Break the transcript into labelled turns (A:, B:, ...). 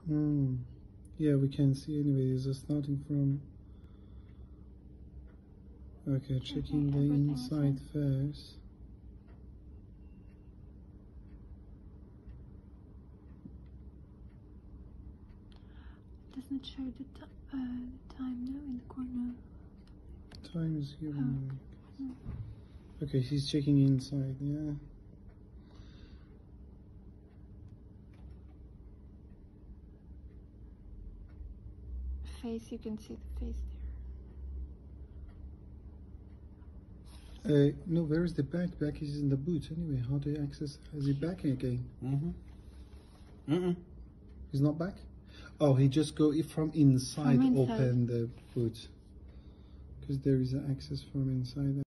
A: Yeah, we can see anyway. This is starting from. Okay, checking the inside first.
B: Doesn't show the time now in the corner.
A: Time is given. Okay, he's checking inside, yeah.
B: Face, you can see the face
A: there. No, where is the back? Back is in the boot anyway. How do you access? Is he back again? He's not back? Oh, he just go from inside. Open the boot. Because there is an access from inside.